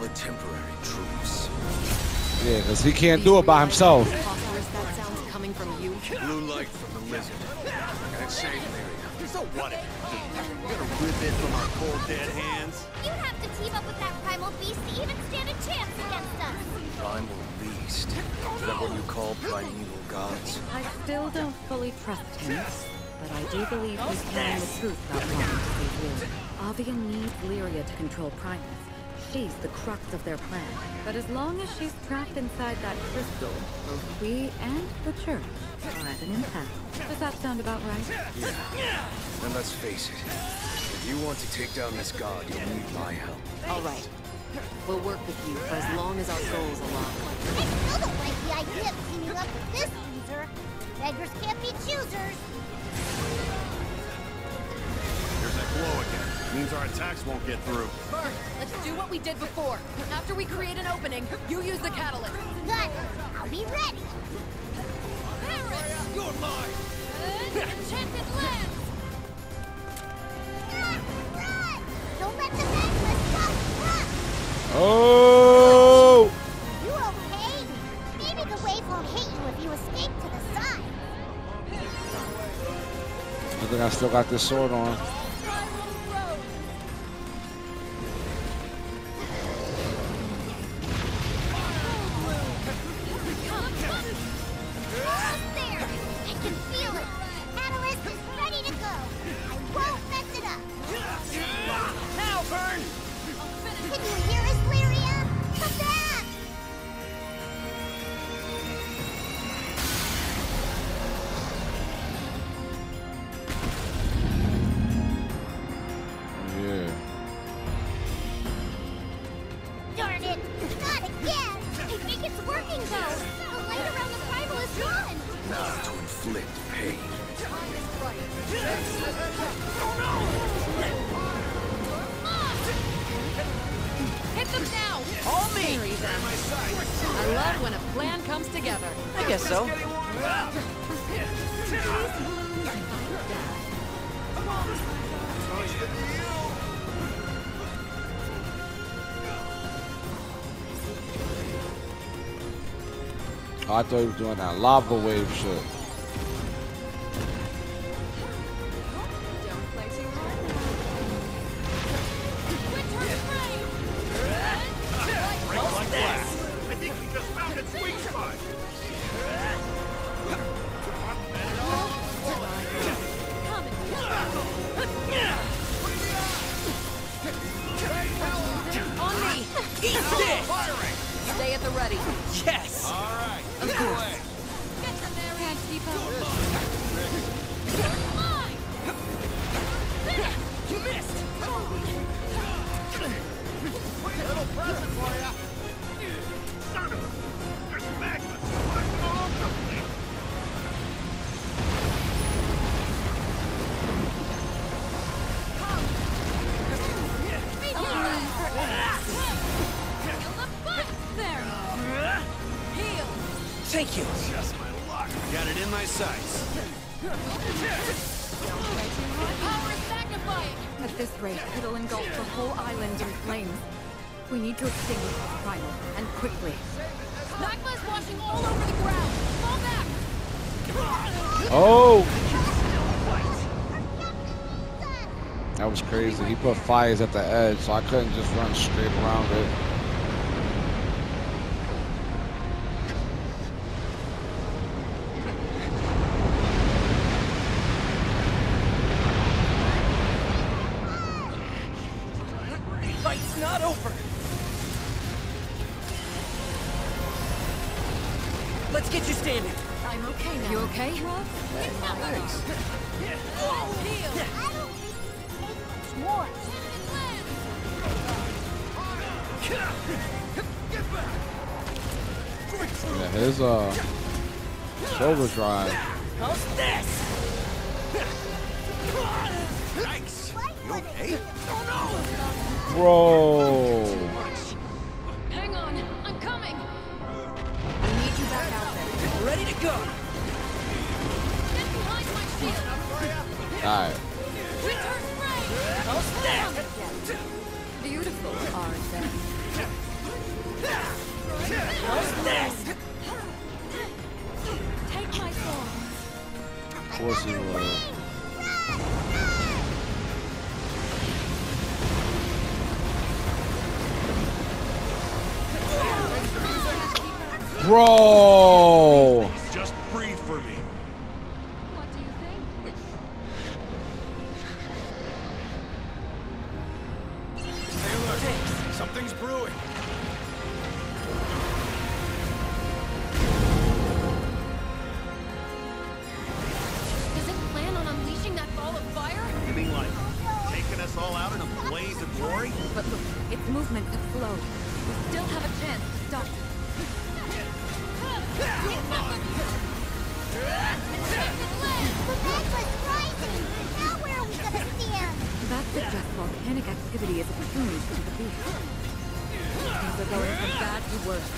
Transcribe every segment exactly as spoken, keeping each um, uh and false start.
a temporary truce. Yeah, because he can't do it by himself. Phosphorus, that sounds coming from you. Blue light from the lizard. And say, Lyria, so what if you can't? You gonna rip it from our cold dead hands? You have to team up with that primal beast to even stand a chance against us. Primal beast. Is that what you call primeval gods? I still don't fully trust him, but I do believe he's telling the truth about wanting to save Lyria. Avian needs Lyria to control Primus. She's the crux of their plan. But as long as she's trapped inside that crystal, both we and the Church are at an impasse. Does that sound about right? Yeah. And let's face it, if you want to take down this god, you'll need my help. All right. We'll work with you for as long as our goals align. I still don't like the idea of teaming up with this loser. Beggars can't be choosers. There's that glow again. Means our attacks won't get through. Burn, let's do what we did before. After we create an opening, you use the catalyst. Good. I'll be ready. Paris! You're mine! Enchanted Lands! Ah, run! Don't let the necklace go! Run! Oh! You okay? Maybe the wave won't hit you if you escape to the side. I think I still got this sword on. Oh, I thought he was doing that lava wave shit. Stay at the ready. Yes! All right. Of course. Can't keep up. You missed! Little present for ya. Son of a... There's magma. All over the place. Thank you. Just my luck. Got it in my sights. Power is magnifying. At this rate, it'll engulf the whole island in flames. We need to extinguish this primal, and quickly. Magma is washing all over the ground. Fall back. Oh! That was crazy. He put fires at the edge, so I couldn't just run straight around it. Fight's not over. Let's get you standing. I'm okay now. You okay? Thanks. Heal. I don't think you can take much more. Yeah, his uh shoulder drive. How's this? Nice. You okay? Oh Bro. Hang on. I'm coming. We need you back out there. no! Ready to go. Get behind my shield. Alright. Winter spray. How's this? Beautiful, are them. course he would. Bro! Just breathe for me. What do you think? Hey, look. Something's brewing. Does it plan on unleashing that ball of fire? You mean like taking us all out in a blaze of glory? But look, its movement could slow. We still have a chance to stop it. The magma's rising! Now where are we gonna stand? That suggests volcanic activity is attuned to the beast. Things are going from bad to worse.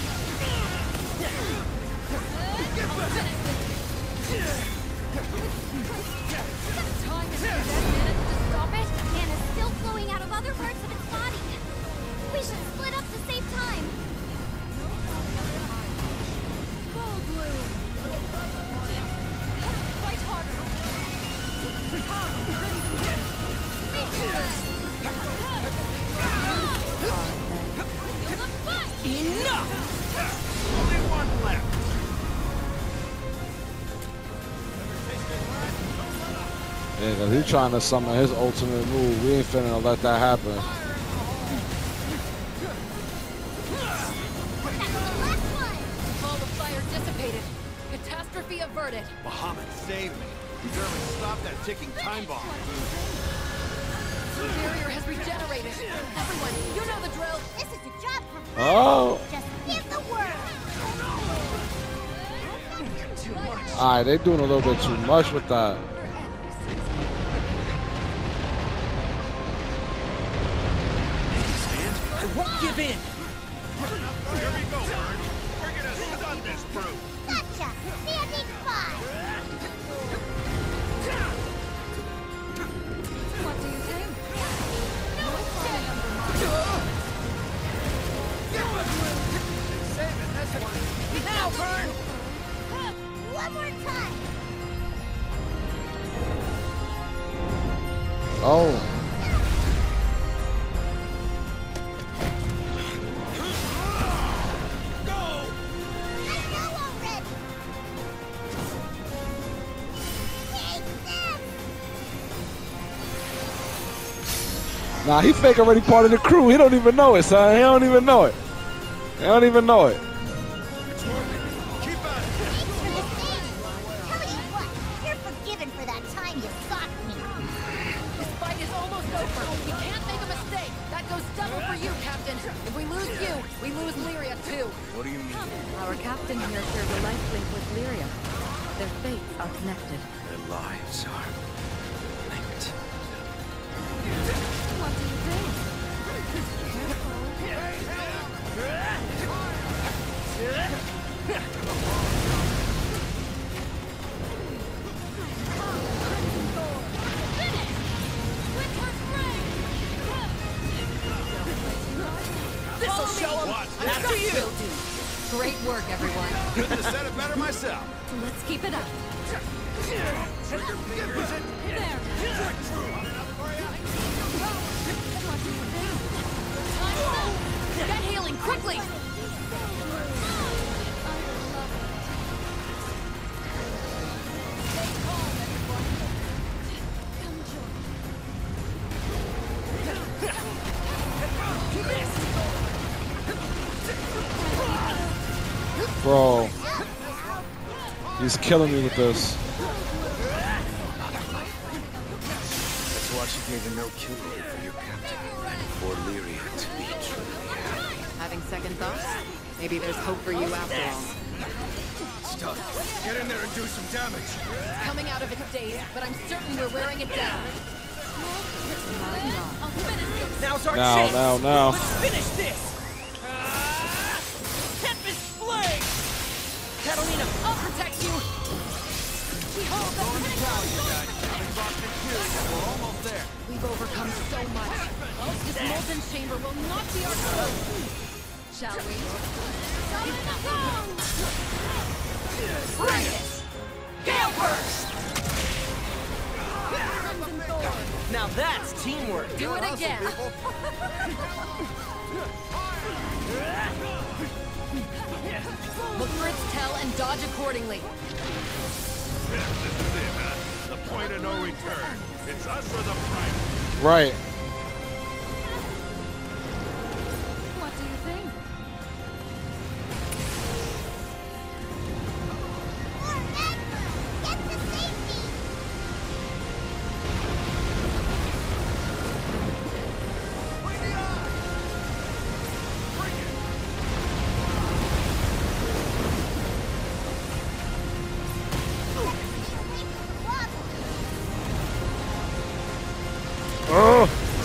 Time is ten minutes to stop it. Mana's still flowing out of other parts of its body. We should split up to save time. Ball bloom. Fight harder. Enough! Only one left. Yeah, cause he trying to summon his ultimate move. We ain't finna let that happen. Ball of fire dissipated. Catastrophe averted. Muhammad, save me. You Germans, stop that ticking time bomb. The barrier has regenerated. Everyone, you know the drill. This is a job for free. Oh! Just give the word. Alright, they doing a little bit too much with that. I won't give in. Here we go, Vern. We're gonna stun this brute. Gotcha. Standing five. What do you think? No fun. Now, Vern! One more time. Oh. Nah, he fake already part of the crew. He don't even know it, son. He don't even know it. He don't even know it. It's working. Keep at it. Thanks for the thing. Tell you what, you're forgiven for that time you socked me. This fight is almost over. We can't make a mistake. That goes double for you, Captain. If we lose you, we lose Lyria too. What do you mean? Our captain here shares a life link with Lyria. Their fates are connected. Their lives are linked. What do you think? This'll show 'em. What? After you. Will do. Great work, everyone. Couldn't have said it better myself. Let's keep it up. Trigger fingers and There. Get healing quickly. Bro. He's killing me with this. That's why she gave a no-kill order for your captain. For Lyria to be truly happy. Having second thoughts? Maybe there's hope for you after all. Stop. Get in there and do some damage. It's coming out of its daze, but I'm certain we're wearing it down. Now's our Now, chance. now, now. Let's finish this. Tempest Flame. Catalina, I'll protect you. Behold the We're almost there. We've overcome so much. This molten chamber will not be our foe. Shall we? Bring it! Gale Burst! Now that's teamwork. Do it again. Look for its tail and dodge accordingly. This is it, huh? The point of no return. It's us or the price. Right. What do you think? More Magma! Get to safety! Bring the eye! Bring it! Oh!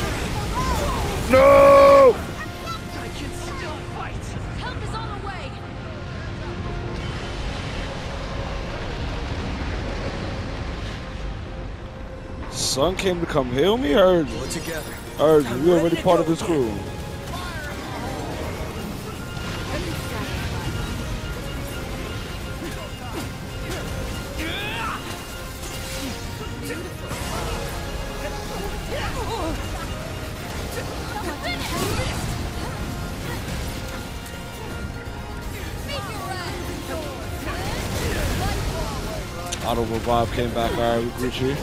No! I can still fight. Help is on the way. Son came to come heal me, or Pull it together. or you already part of this crew? Auto revive came back. All right, we Gucci.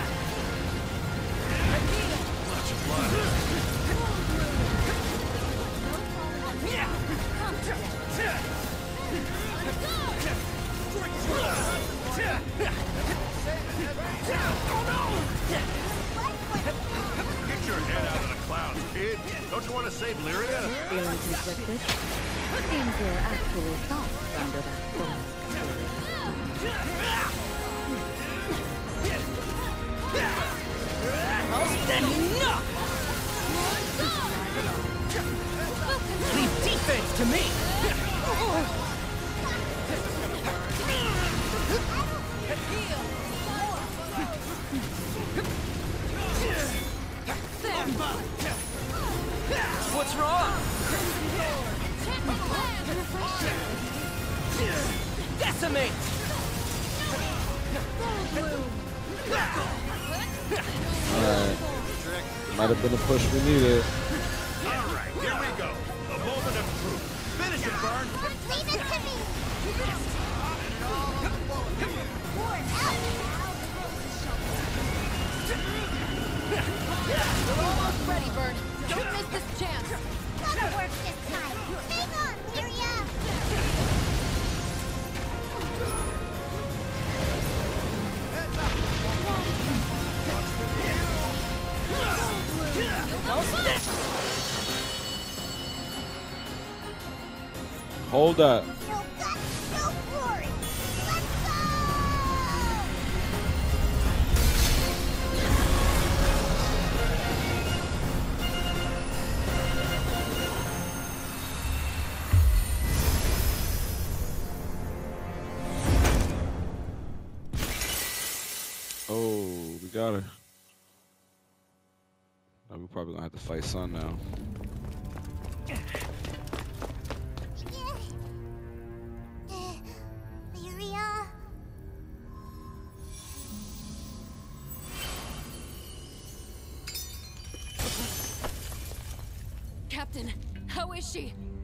Get your head out of the clouds, kid. Don't you want to save Lyria? Feeling conflicted? Seems you're actually soft under that force. Leave defense to me. What's wrong? Decimate! Alright. Might have been the push we needed. All right, here we go. The moment of truth. Finish it, Burn. Leave it to me! More We're almost ready, Burn. Don't miss this chance. Gonna work this time! Hang on, Lyria! Hold that. No guts, no glory! Let's go! Oh, we got her. Oh, we're probably gonna have to fight Sun now. Lyria? Captain, how is she?